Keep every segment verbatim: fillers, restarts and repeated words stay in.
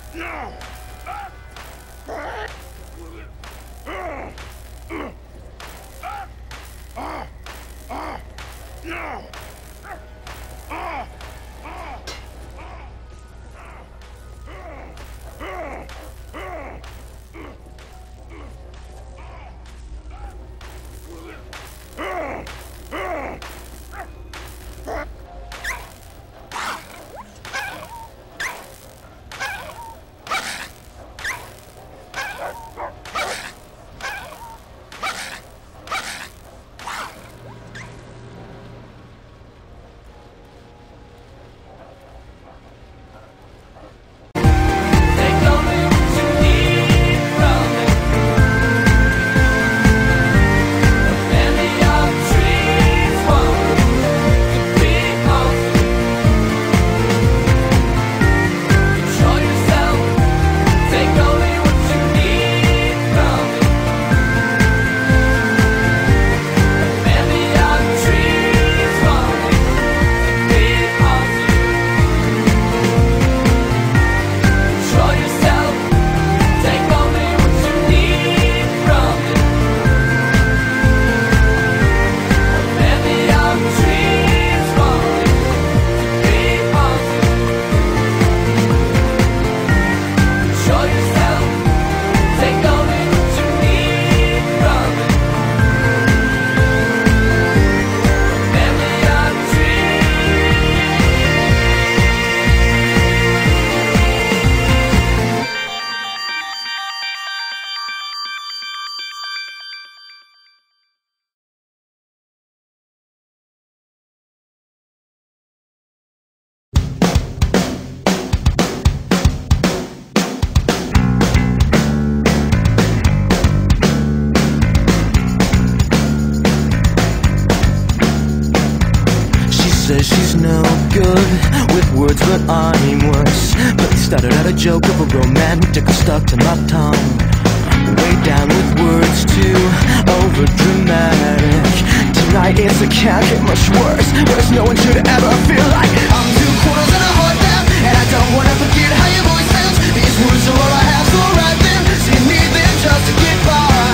Says she's no good with words, but I'm worse. But started out a joke of a romantic stuck to my tongue. Way down with words too over dramatic. Tonight it's a can't get much worse. Worse, no one should ever feel like I'm two quarters and a heart down, and I don't wanna forget how your voice sounds. These words are all I have, so write them. So you need them just to get by.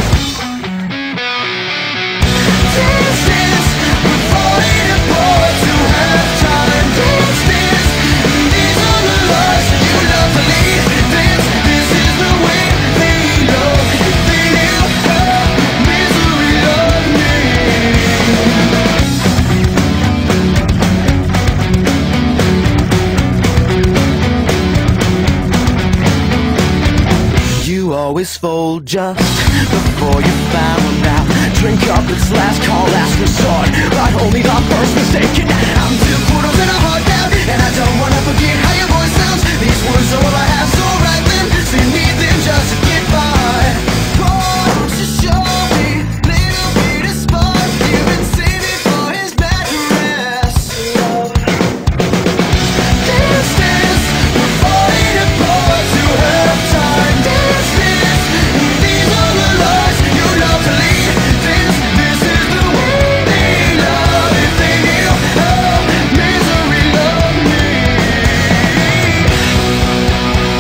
Dance, dance, we're falling apart to have time. Dance, dance, these are the lies that you love to lead. Dance, this is the way they love. If they knew how misery of me. You always fold just before you found out. Drink up, it's last call, last resort, but only the first mistake. I'm two quarters and a heart down, and I don't wanna forget how your voice sounds. These words are all I have, so write them. So you need them just to get by. Won't you show me little bit of spark? You've been saving for his bad dress. Dance, dance, we're falling apart to have time. Dance, dance, these are the lies you love to lead. Dance, this is the way they love. If they knew how misery loved me.